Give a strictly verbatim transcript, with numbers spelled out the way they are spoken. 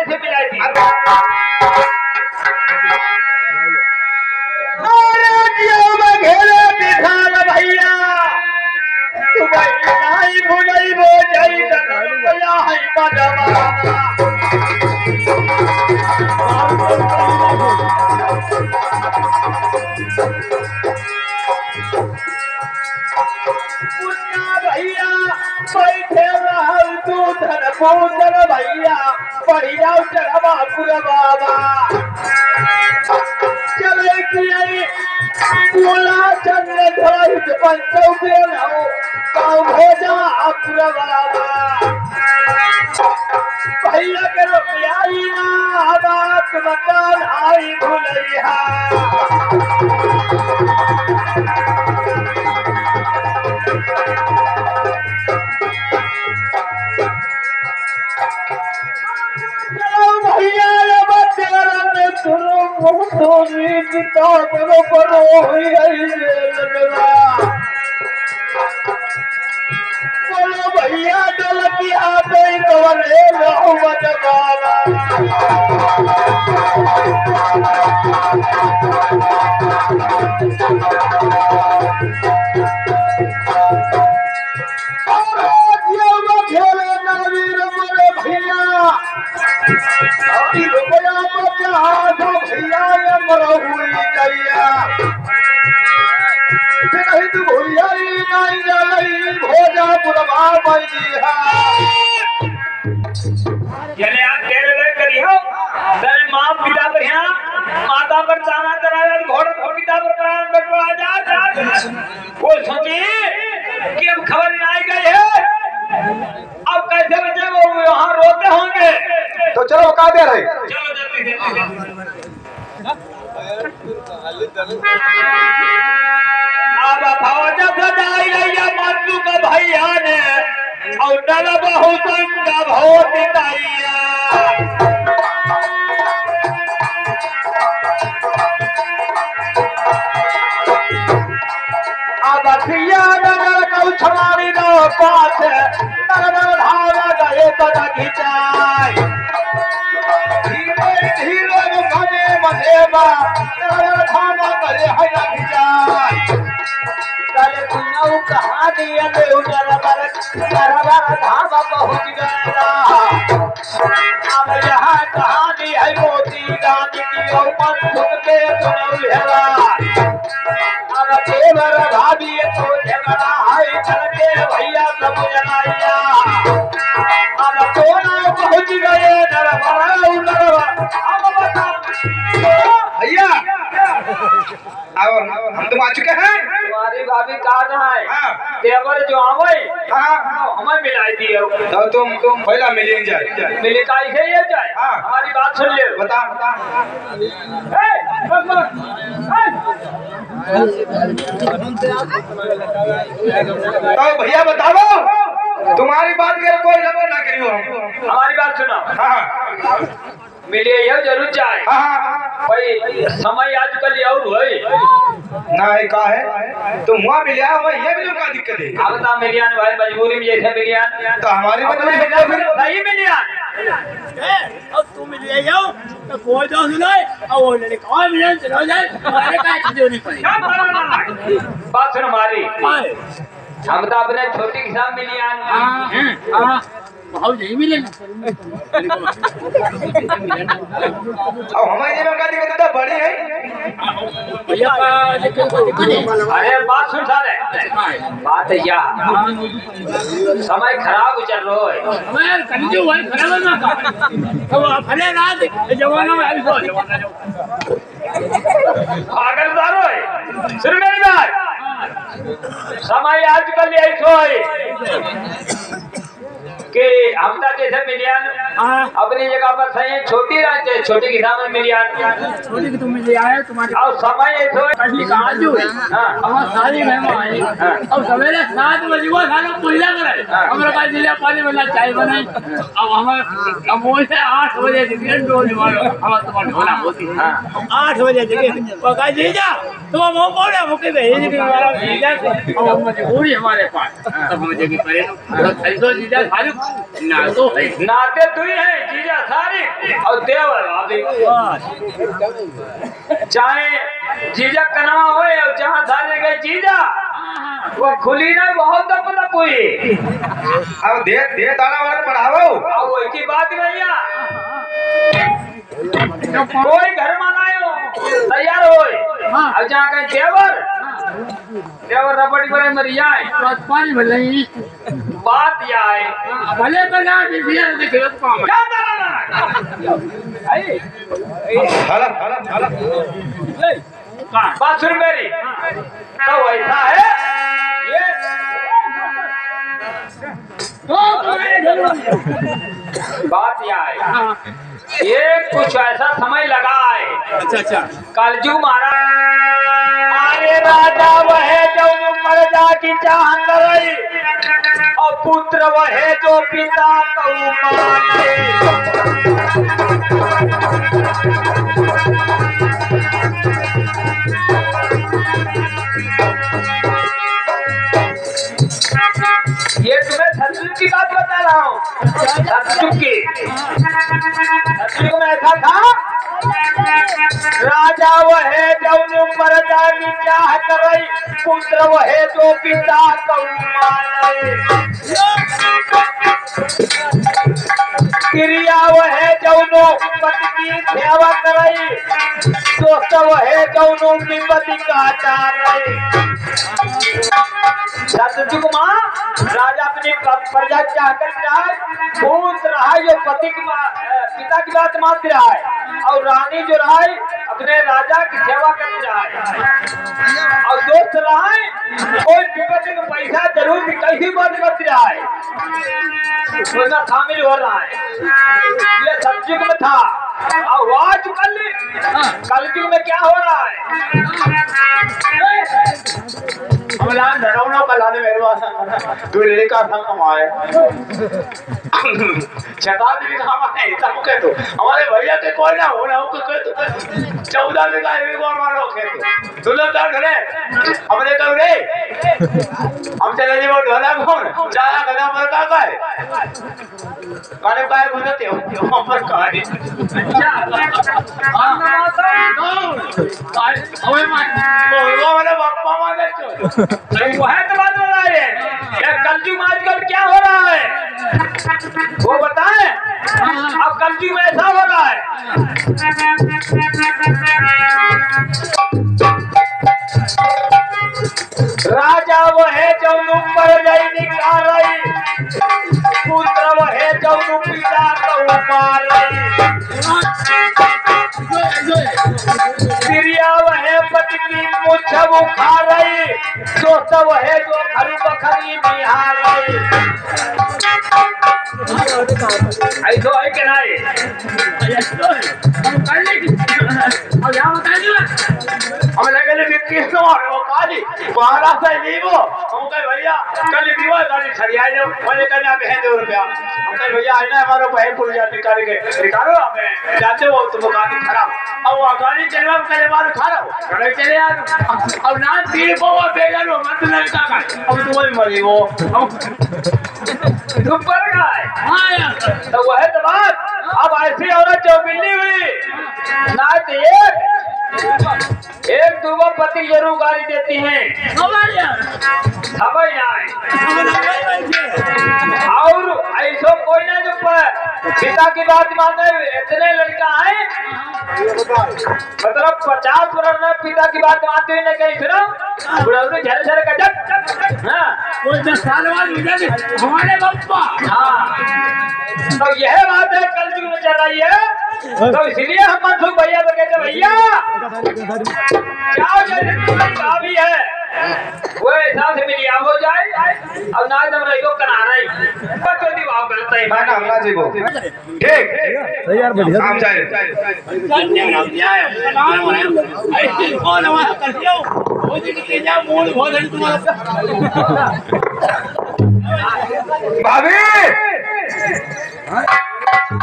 कैसे मिलाई थी? घेरे बिठान भैया तुम्हारी भुलई वो जाई भैया है बदवा भैया बैठे रहल तू धन पूजन भैया पढ़ी जाओ चढ़वा पूरा बाबा चले कि बोला चंद्र धरित पंचौ के हो गाँव भोजा पूरा बाबा भैया के रुपयाई ना बात मकान आई भुलैया बोलो भैया डल की आते ले लो बजवाना खेले नवीर बोले भैया रुपया भैया मर हुई गैया नहीं तू भैया नहीं भोजा बुरबा मैया चले आप खेल ले करी हो तेरे मां पिता पर यहाँ माता पर ताना कराया घोड़ पिता पर कराया बटवा जा जा वो सोची कि अब खबर नहीं आई गई है अब कैसे बचे वो वहाँ रोते होंगे तो चलो कहा दे रहे चलो जल्दी से अब फौजा सजाई गई मर्दू का भैया ने और डर बहुत का भोट दैया अब सिया नगर कौ छमारी दो पास नगर धारा गए तो खिंचाई धीरे धीरे घने मधेबा नगर धारा गए है खिंचाई चल सुनाऊ कहानी अने उजर बर नगर धारा पहुंच गया अब यहाँ कहानी है मोती रानी की ऊपर खुद के सुनाऊ हेरा अब देवर भाभी तो झगड़ा है चलके भैया सब जनाइया अब सोना पहुंच गए नरभरा नरभरा अब बता भैया अब हम तुम आ चुके हैं तुम्हारी भाभी कहाँ है देवर जो आवे हाँ हमें मिलाई दिए तो तुम तुम पहला मिलिए जाए मिली काई है ये जाए हमारी बात सुन ले बता तो भैया बताओ तुम्हारी बात के कोई जबर ना करियो हम हमारी बात सुनो हाँ मिलिए यह जरूर जाए हाँ भाई समय आजकल और हुई ना है का है तुम वहाँ मिलिया वहाँ ये मिलियो का दिक्कत है अब ना मिलियन भाई मजबूरी में जैसे मिलियन तो हमारी मजबूरी है फिर नहीं मिलियन अब तू मिल जाओ तो कोई तो सुनाए और वो लड़के कौन मिलन चलो जाए हमारे का चीज़ नहीं पड़ी बात सुन हमारी हम तो अपने छोटी किसान मिलियन हाँ हाँ बहुत नहीं मिले अब हमारी में का दिक्कत तो बड़ी है भैया अरे बात सुन सारे बात है या समय खराब चल रहा है हमारे कंजू वाले खराब ना का तो फले रात जवाना में अभी सो पागल दारो है सुन मेरी बात समय आजकल ऐसा है कि हम तो जैसे मिलियन अपनी जगह पर सही छोटी रहते छोटी किसान में मिलियन छोटी की तुम मिल आए तुम्हारे और समय ऐसा कटली कहाँ जो है हमारे सारी मेहमान आए और सवेरे सात बजे वो खाना पूजा करे हमारे पास जिला पानी वाला चाय बनाई अब हमारे अमूल से आठ बजे दिन दो हमारे तुम्हारे ढोला होती है आठ बजे जगह वो कहा जीजा तुम वो कौन है मुझे भेज के हमारा जीजा और मजबूरी हमारे पास तब हम जगह करे तो जीजा सारी ना तो है नाते तू ही है जीजा सारी और देवर अभी चाहे जीजा कनावा हो और जहाँ धारे गए जीजा वो खुली ना बहुत दम कोई अब दे दे ताला वाला बढ़ावो अब वही की बात भैया कोई घर मनायो तैयार हो अब जहाँ कहीं देवर देवर रबड़ी बड़े मरी जाए पानी भले ही बात यह है भले बना बिजली देखे तो काम क्या करना है हला हला हला बात सुन मेरी तो ऐसा है ये बात यह है ये कुछ ऐसा समय लगा है अच्छा अच्छा कलजू महाराज अरे राजा वह जो मर्दा की चाहत रही और पुत्र वह जो पिता को माने ये तुम्हें सतयुग की बात बता रहा हूँ सतयुग की सतयुग में ऐसा था राजा वह जो मर्दा की चाहत रही पुत्र वह जो पिता को माने क्रिया वह जो पति की सेवा करई दोस्त वह जो विपत्ति का चार सतयुग माँ राजा अपनी प्रजा चाहकर जाए पुत्र रहा जो पति की पिता की बात मानते रहा है और रानी जो रहा है अपने राजा की सेवा करते रहा है और दोस्त रहा है कोई विपत्ति में पैसा जरूर कैसी बात करते रहा है उसमें शामिल हो रहा है ये सतयुग में था और आज कल कलयुग में क्या हो रहा है हमलान धरौना कलाने मेरे दूल्हे का संग कमाए शताब्दी का हमारे तब के तो हमारे भैया के कोई ना हो ना हो के तो चौदह में का एक बार मारो के तो दुल्हा घरे हमने कह रे हम चले जी वो ढोला कौन चारा गला पर का का है काने काय बोलते हो हम पर का है अबे मार वो वाले बापा माने चो वो है तो बात हो रहा है ये कलयुग में आजकल क्या हो रहा है वो बताएं अब कलयुग में ऐसा हो रहा है राजा वो है जो पर जाई निकाल रही पुत्र वो है जो पिता को मार रही क्रिया वह पति की मुछ उखा रही दोस्त वह जो घर बखरी निहार रही ऐसो है कि नहीं अब यहाँ बताइए हम लगे विक्की तो वो काली बारह से लीवो हम कहे भैया कल लीवो गाड़ी छड़िया दो बोले कहना बहन दो रुपया हम कहे भैया आना हमारे बहन पुल जा निकाल के निकालो आप जाते हो तुम गाड़ी खराब अब वो गाड़ी चलवा के बाद खा रहा गाड़ी चले यार अब ना तीन को बेगा लो मत लड़का का अब तुम ही मरी वो तुम पर गए हाँ यार तो वह तो बात अब ऐसी औरत जो मिली हुई ना तो एक एक दूगो पति जरूर गाड़ी देती हैं खबर यार खबर आए खबर और ऐसो कोई ना जो पिता की बात माने इतने लड़का है मतलब पचास वर्ष में पिता की बात मानते हुए कहीं फिर बुढ़ाऊ झरे झरे का जट हाँ कोई दस साल बाद मिलेंगे हमारे बापा हाँ तो यह बात है कल युग में चल रही है तो इसलिए हम मनसुख भैया तो कहते भैया क्या जैसे भी है वो ऐसा से मिली आप हो जाए और ना जब रही को करा रही पर कोई भी भाव करता है मैं कहूँगा जी को ठीक यार बढ़िया हम जाए ऐसे कौन हमारा कर दियो वो जी के जा मूड बहुत है तुम्हारा भाभी